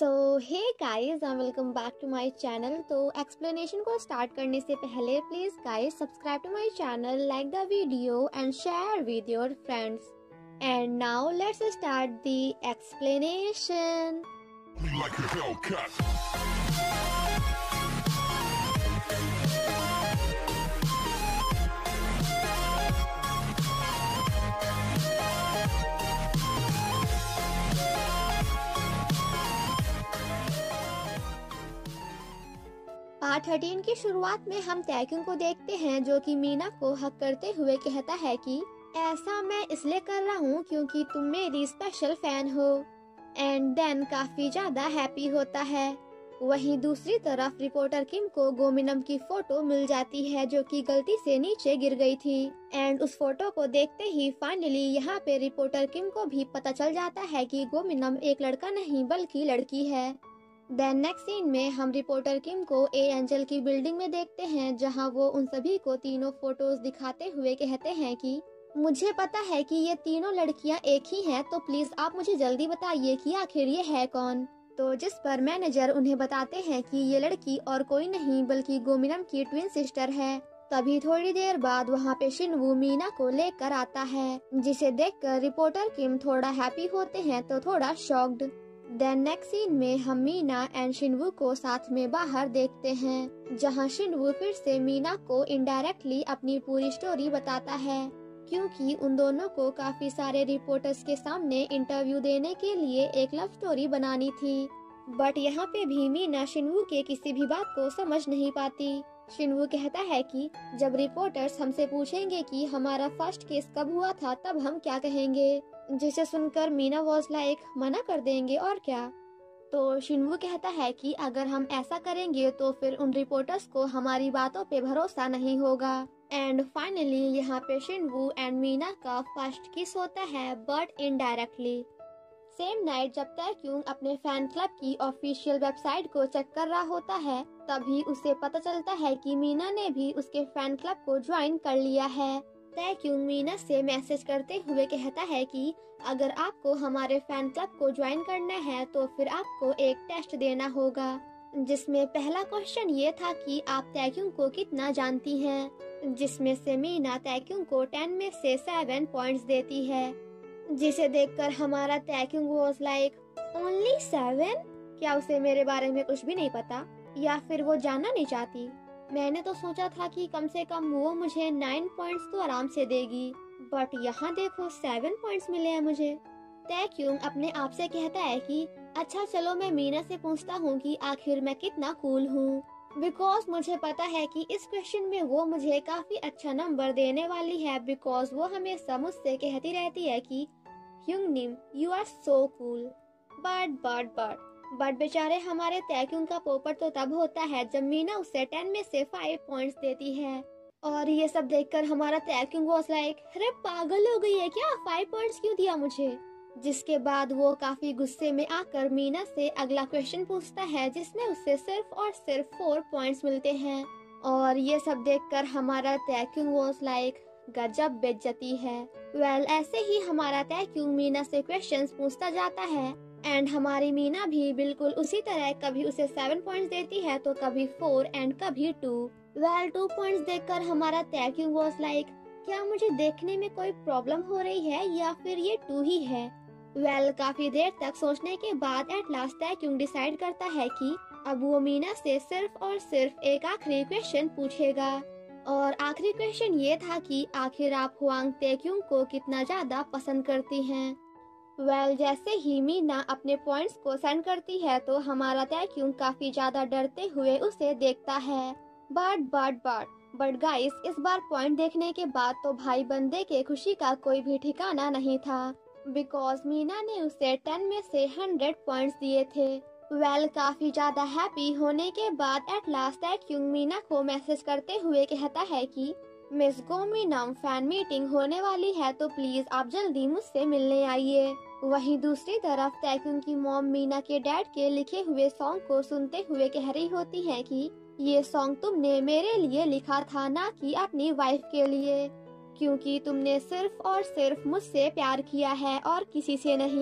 So hey guys and welcome back to my channel. तो explanation को start करने से पहले please guys subscribe to my channel, like the video and share with your friends. And now let's start the explanation. Part 13 की शुरुआत में हम तैक्युंग को देखते हैं जो कि मीना को हक करते हुए कहता है कि ऐसा मैं इसलिए कर रहा हूँ क्योंकि तुम मेरी स्पेशल फैन हो। एंड देन काफी ज्यादा हैप्पी होता है। वहीं दूसरी तरफ रिपोर्टर किम को गोमिनम की फोटो मिल जाती है जो कि गलती से नीचे गिर गई थी। एंड उस फोटो को देखते ही फाइनली यहाँ पे रिपोर्टर किम को भी पता चल जाता है कि गोमिनम एक लड़का नहीं बल्कि लड़की है। देन नेक्स्ट सीन में हम रिपोर्टर किम को ए एंजल की बिल्डिंग में देखते हैं जहां वो उन सभी को तीनों फोटोज दिखाते हुए कहते हैं कि मुझे पता है कि ये तीनों लड़कियां एक ही हैं, तो प्लीज आप मुझे जल्दी बताइए कि आखिर ये है कौन। तो जिस पर मैनेजर उन्हें बताते हैं कि ये लड़की और कोई नहीं बल्कि गोमिनम की ट्विन सिस्टर है। तभी थोड़ी देर बाद वहाँ पे शिनवू मीना को लेकर आता है, जिसे देखकर रिपोर्टर किम थोड़ा हैप्पी होते हैं तो थोड़ा शॉक्ड। देन नेक्स्ट सीन में हम मीना एंड शिनवू को साथ में बाहर देखते हैं जहां शिनवू फिर से मीना को इनडायरेक्टली अपनी पूरी स्टोरी बताता है क्योंकि उन दोनों को काफी सारे रिपोर्टर्स के सामने इंटरव्यू देने के लिए एक लव स्टोरी बनानी थी। बट यहाँ पे भी मीना शिनवू के किसी भी बात को समझ नहीं पाती। शिनवू कहता है कि जब रिपोर्टर्स हमसे पूछेंगे कि हमारा फर्स्ट केस कब हुआ था तब हम क्या कहेंगे, जिसे सुनकर मीना वॉज लाइक मना कर देंगे और क्या। तो शिनवू कहता है कि अगर हम ऐसा करेंगे तो फिर उन रिपोर्टर्स को हमारी बातों पे भरोसा नहीं होगा। एंड फाइनली यहाँ पे शिनवू एंड मीना का फर्स्ट किस होता है बट इनडायरेक्टली। सेम नाइट जब तैक्युंग अपने फैन क्लब की ऑफिशियल वेबसाइट को चेक कर रहा होता है तभी उसे पता चलता है कि मीना ने भी उसके फैन क्लब को ज्वाइन कर लिया है। तैक्युंग मीना से मैसेज करते हुए कहता है कि अगर आपको हमारे फैन क्लब को ज्वाइन करना है तो फिर आपको एक टेस्ट देना होगा, जिसमें पहला क्वेश्चन ये था कि आप तैक्युंग को कितना जानती हैं, जिसमें से मीना तैक्युंग को 10 में से 7 पॉइंट्स देती है, जिसे देखकर हमारा तैक्युंग वाज लाइक ओनली 7? क्या उसे मेरे बारे में कुछ भी नहीं पता या फिर वो जानना नहीं चाहती? मैंने तो सोचा था कि कम से कम वो मुझे 9 पॉइंट्स तो आराम से देगी, बट यहाँ देखो 7 पॉइंट्स मिले हैं मुझे। तैक्युंग अपने आप से कहता है कि अच्छा चलो मैं मीना से पूछता हूँ कि आखिर मैं कितना कूल हूँ, बिकॉज मुझे पता है कि इस क्वेश्चन में वो मुझे काफी अच्छा नंबर देने वाली है, बिकॉज वो हमेशा मुझसे कहती रहती है कि ह्युंगनिम you are so cool. But बेचारे हमारे तैक्युंग का पोपट तो तब होता है जब मीना उसे 10 में से 5 पॉइंट्स देती है। और ये सब देखकर हमारा तैक्युंग वाज लाइक अरे पागल हो गई है क्या, 5 पॉइंट्स क्यों दिया मुझे। जिसके बाद वो काफी गुस्से में आकर मीना से अगला क्वेश्चन पूछता है जिसमें उसे सिर्फ और सिर्फ 4 पॉइंट्स मिलते हैं। और ये सब देखकर हमारा तैक्युंग वाज लाइक गजब बेइज्जती है। वेल ऐसे ही हमारा तैक्युंग मीना से क्वेश्चंस पूछता जाता है एंड हमारी मीना भी बिल्कुल उसी तरह कभी उसे 7 पॉइंट्स देती है तो कभी 4 एंड कभी 2। वेल 2 पॉइंट्स देखकर हमारा तैक्युंग वाज लाइक क्या मुझे देखने में कोई प्रॉब्लम हो रही है या फिर ये 2 ही है। वेल काफी देर तक सोचने के बाद एट लास्ट तैक्युंग डिसाइड करता है कि अब वो मीना से सिर्फ और सिर्फ एक आखिरी क्वेश्चन पूछेगा। और आखिरी क्वेश्चन ये था कि आखिर आप हुआंग तैक्युंग को कितना ज्यादा पसंद करती हैं। वेल जैसे ही मीना अपने पॉइंट्स को सेंड करती है तो हमारा तैक्युंग काफी ज्यादा डरते हुए उसे देखता है। बट गाइस इस बार पॉइंट देखने के बाद तो भाई बंदे के खुशी का कोई भी ठिकाना नहीं था, बिकॉज मीना ने उसे 10 में से 100 पॉइंट्स दिए थे। वेल काफी ज्यादा हैप्पी होने के बाद एट लास्ट तैक्युंग मीना को मैसेज करते हुए कहता है कि मिस गोमिनम फैन मीटिंग होने वाली है तो प्लीज आप जल्दी मुझसे मिलने आइए। वहीं दूसरी तरफ तैक्युंग की मॉम मीना के डैड के लिखे हुए सॉन्ग को सुनते हुए कह रही होती है कि ये सॉन्ग तुमने मेरे लिए लिखा था, ना कि अपनी वाइफ के लिए, क्योंकि तुमने सिर्फ और सिर्फ मुझसे प्यार किया है और किसी से नहीं।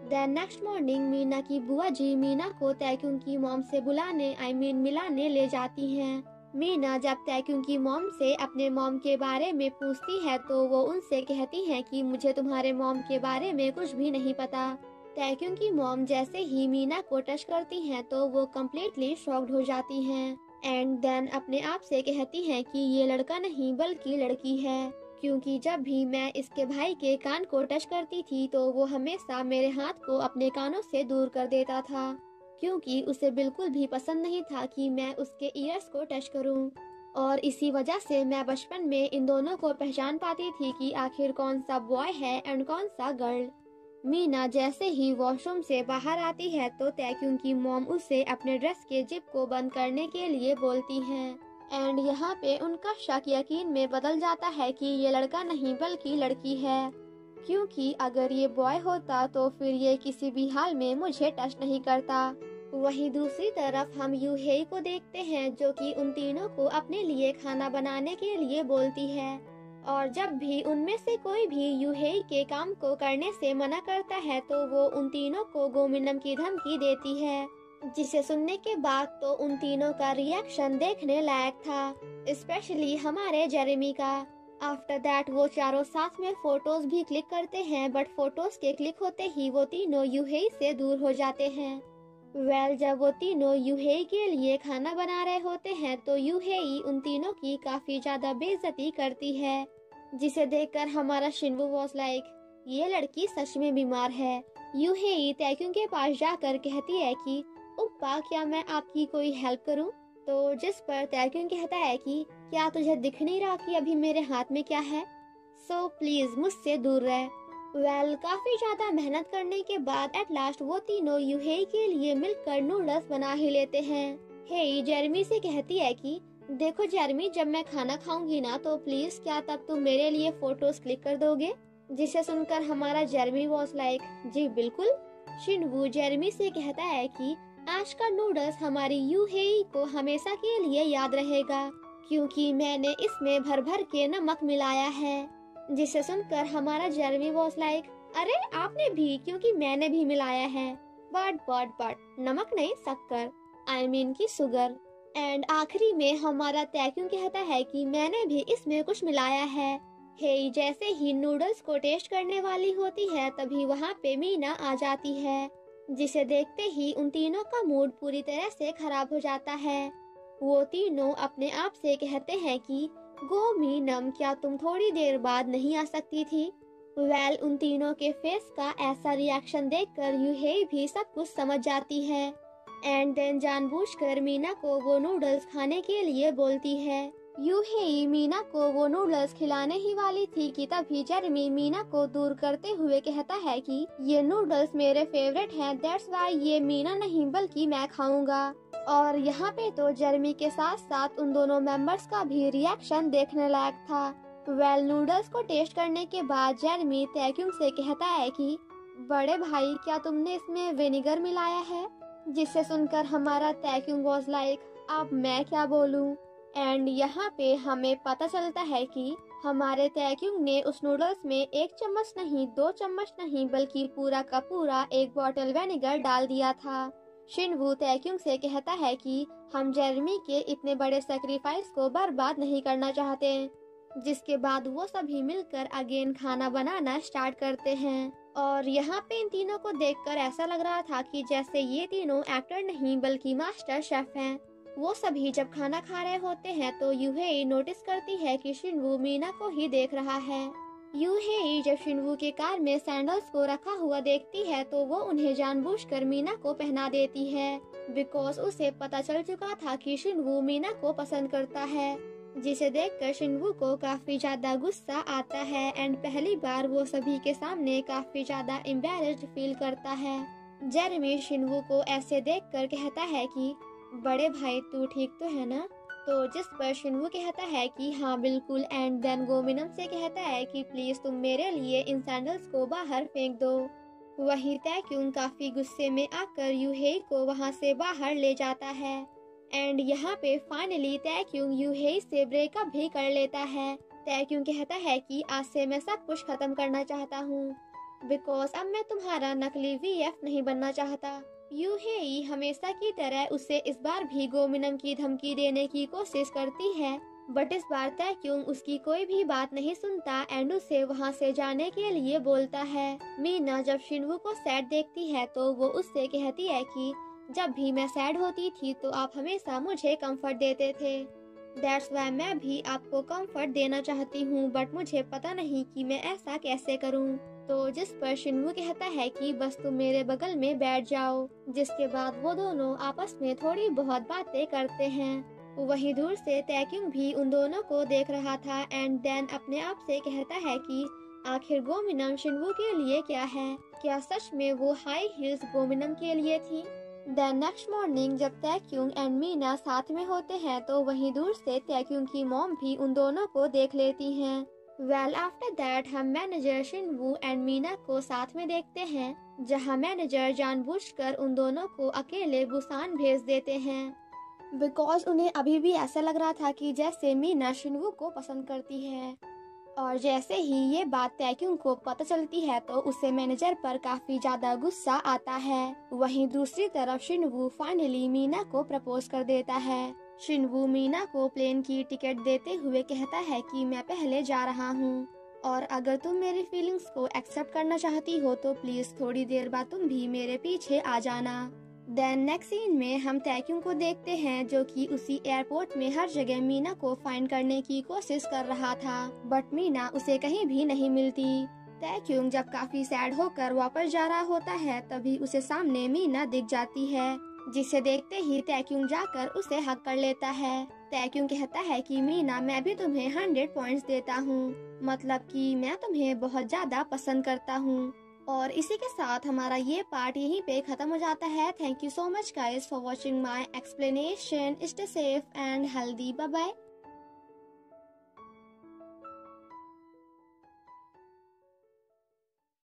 देन नेक्स्ट मॉर्निंग मीना की बुआ जी मीना को तैक्युंग की मॉम से बुलाने मिलाने ले जाती हैं। मीना जब तैक्युंग की मॉम से अपने मॉम के बारे में पूछती है तो वो उनसे कहती हैं कि मुझे तुम्हारे मॉम के बारे में कुछ भी नहीं पता। तैक्युंग की मॉम जैसे ही मीना को टच करती हैं तो वो कम्प्लीटली शॉक्ड हो जाती हैं एंड देन अपने आप से कहती हैं कि ये लड़का नहीं बल्कि लड़की है, क्योंकि जब भी मैं इसके भाई के कान को टच करती थी तो वो हमेशा मेरे हाथ को अपने कानों से दूर कर देता था, क्योंकि उसे बिल्कुल भी पसंद नहीं था कि मैं उसके ईयर्स को टच करूं। और इसी वजह से मैं बचपन में इन दोनों को पहचान पाती थी कि आखिर कौन सा बॉय है एंड कौन सा गर्ल। मीना जैसे ही वॉशरूम से बाहर आती है तो तैक्युंग की मॉम उसे अपने ड्रेस के जिप को बंद करने के लिए बोलती हैं एंड यहाँ पे उनका शक यकीन में बदल जाता है कि ये लड़का नहीं बल्कि लड़की है, क्योंकि अगर ये बॉय होता तो फिर ये किसी भी हाल में मुझे टच नहीं करता। वहीं दूसरी तरफ हम यूहेई को देखते हैं जो कि उन तीनों को अपने लिए खाना बनाने के लिए बोलती है और जब भी उनमें से कोई भी यूहेई के काम को करने से मना करता है तो वो उन तीनों को गोमिनम की धमकी देती है, जिसे सुनने के बाद तो उन तीनों का रिएक्शन देखने लायक था, स्पेशली हमारे जेरेमी का। आफ्टर दैट वो चारों साथ में फोटोज भी क्लिक करते हैं बट फोटोज के क्लिक होते ही वो तीनों यूहेई से दूर हो जाते हैं। जब वो तीनों यूहेई के लिए खाना बना रहे होते हैं तो यूहेई उन तीनों की काफी ज्यादा बेइज्जती करती है, जिसे देखकर हमारा शिनवू वॉज लाइक ये लड़की सच में बीमार है। यूहेई तैक्युंग के पास जाकर कहती है कि उप्पा क्या मैं आपकी कोई हेल्प करूं? तो जिस पर तैक्युंग कहता है कि क्या तुझे दिख नहीं रहा कि अभी मेरे हाथ में क्या है, सो प्लीज मुझसे दूर रह। काफी ज्यादा मेहनत करने के बाद एट लास्ट वो तीनों यूहेई के लिए मिलकर नूडल्स बना ही लेते हैं। हेई जेरेमी से कहती है कि देखो जेरेमी, जब मैं खाना खाऊंगी ना तो प्लीज क्या तब तुम मेरे लिए फोटोज क्लिक कर दोगे? जिसे सुनकर हमारा जेरेमी वॉज लाइक जी बिल्कुल। शिनवू जेरेमी से कहता है कि आज का नूडल्स हमारी यूहेई को हमेशा के लिए याद रहेगा, क्योंकि मैंने इसमें भर भर के नमक मिलाया है। जिसे सुनकर हमारा जेरेमी वॉज लाइक अरे आपने भी, क्योंकि मैंने भी मिलाया है, बट नमक नहीं शक्कर, की शुगर। एंड आखिरी में हमारा तैक्युंग कहता है कि मैंने भी इसमें कुछ मिलाया है। हेई जैसे ही नूडल्स को टेस्ट करने वाली होती है तभी वहाँ पे मीना आ जाती है, जिसे देखते ही उन तीनों का मूड पूरी तरह से खराब हो जाता है। वो तीनों अपने आप से कहते हैं कि गोमीनम क्या तुम थोड़ी देर बाद नहीं आ सकती थी? उन तीनों के फेस का ऐसा रिएक्शन देखकर यूहेई भी सब कुछ समझ जाती है एंड देन जानबूझकर मीना को वो नूडल्स खाने के लिए बोलती है। यूहेई मीना को वो नूडल्स खिलाने ही वाली थी कि तभी जेरेमी मीना को दूर करते हुए कहता है कि ये नूडल्स मेरे फेवरेट हैं, दैट्स व्हाई ये मीना नहीं बल्कि मैं खाऊंगा। और यहाँ पे तो जेरेमी के साथ साथ उन दोनों मेंबर्स का भी रिएक्शन देखने लायक था। नूडल्स को टेस्ट करने के बाद जेरेमी तैक्युंग से कहता है कि बड़े भाई क्या तुमने इसमें विनेगर मिलाया है? जिसे सुनकर हमारा तैक्युंग वॉज लाइक अब मैं क्या बोलूं? एंड यहाँ पे हमें पता चलता है कि हमारे तैक्युंग ने उस नूडल्स में 1 चम्मच नहीं 2 चम्मच नहीं बल्कि पूरा का पूरा 1 बॉटल विनेगर डाल दिया था। शिनवू तैक्युंग से कहता है कि हम जेरेमी के इतने बड़े सैक्रिफाइस को बर्बाद नहीं करना चाहते, जिसके बाद वो सभी मिलकर अगेन खाना बनाना स्टार्ट करते हैं। और यहाँ पे इन तीनों को देखकर ऐसा लग रहा था कि जैसे ये तीनों एक्टर नहीं बल्कि मास्टर शेफ हैं। वो सभी जब खाना खा रहे होते हैं तो यूहेई नोटिस करती है कि शिनवू मीना को ही देख रहा है। यूहेई जब शिनवू के कार में सैंडल्स को रखा हुआ देखती है तो वो उन्हें जानबूझकर मीना को पहना देती है, बिकॉज उसे पता चल चुका था कि शिनवू मीना को पसंद करता है। जिसे देखकर शिनवू को काफी ज्यादा गुस्सा आता है एंड पहली बार वो सभी के सामने काफी ज्यादा एम्बैरेस्ड फील करता है। जेरेमी शिनवू को ऐसे देखकर कहता है कि बड़े भाई तू ठीक तो है ना? तो जिस पर शिनवू कहता है कि हाँ बिल्कुल एंड देन गोमिनम से कहता है कि प्लीज तुम मेरे लिए इन सैंडल्स को बाहर फेंक दो। वही तैक्युंग काफी गुस्से में आकर यूहेई को वहाँ से बाहर ले जाता है एंड यहाँ पे फाइनली तैक्युंग यूहेई से ब्रेकअप भी कर लेता है। तैक्युंग कहता है कि आज से मैं सब कुछ खत्म करना चाहता हूँ बिकॉज अब मैं तुम्हारा नकली वीएफ नहीं बनना चाहता। यूहेई हमेशा की तरह उसे इस बार भी गोमिनम की धमकी देने की कोशिश करती है, बट इस बार तैक्युंग उसकी कोई भी बात नहीं सुनता एंड उसे वहाँ से जाने के लिए बोलता है। मीना जब शिनवू को सैड देखती है तो वो उससे कहती है कि जब भी मैं सैड होती थी तो आप हमेशा मुझे कंफर्ट देते थे। दैट्स वाई मैं भी आपको कंफर्ट देना चाहती हूँ, बट मुझे पता नहीं कि मैं ऐसा कैसे करूँ। तो जिस पर शिनवू कहता है कि बस तुम मेरे बगल में बैठ जाओ, जिसके बाद वो दोनों आपस में थोड़ी बहुत बातें करते हैं। वहीं दूर से तैक्युंग भी उन दोनों को देख रहा था एंड देन अपने आप से कहता है कि आखिर गोमिनम शिनवू के लिए क्या है, क्या सच में वो हाई हील्स गोमिनम के लिए थी। देन नेक्स्ट मॉर्निंग जब तैक्युंग एंड मीना साथ में होते हैं तो वहीं दूर से तैक्युंग की मॉम भी उन दोनों को देख लेती हैं। वेल आफ्टर दैट हम मैनेजर शिनवू एंड मीना को साथ में देखते हैं, जहां मैनेजर जानबूझकर उन दोनों को अकेले बुसान भेज देते हैं, बिकॉज उन्हें अभी भी ऐसा लग रहा था कि जैसे मीना शिनवू को पसंद करती है। और जैसे ही ये बात तैक्युंग को पता चलती है तो उसे मैनेजर पर काफी ज्यादा गुस्सा आता है। वहीं दूसरी तरफ शिनवू फाइनली मीना को प्रपोज कर देता है। शिनवू मीना को प्लेन की टिकट देते हुए कहता है कि मैं पहले जा रहा हूँ और अगर तुम मेरी फीलिंग्स को एक्सेप्ट करना चाहती हो तो प्लीज थोड़ी देर बाद तुम भी मेरे पीछे आ जाना। देन नेक्स्ट सीन में हम तैक्युंग को देखते हैं जो कि उसी एयरपोर्ट में हर जगह मीना को फाइंड करने की कोशिश कर रहा था, बट मीना उसे कहीं भी नहीं मिलती। तैक्युंग जब काफी सैड होकर वापस जा रहा होता है तभी उसे सामने मीना दिख जाती है, जिसे देखते ही तैक्युंग जाकर उसे हक कर लेता है। तैक्युंग कहता है कि मीना मैं भी तुम्हें 100 पॉइंट्स देता हूँ, मतलब कि मैं तुम्हें बहुत ज्यादा पसंद करता हूँ। और इसी के साथ हमारा ये पार्ट यहीं पे खत्म हो जाता है। Thank you so much guys for watching my explanation. Stay safe and healthy. Bye bye.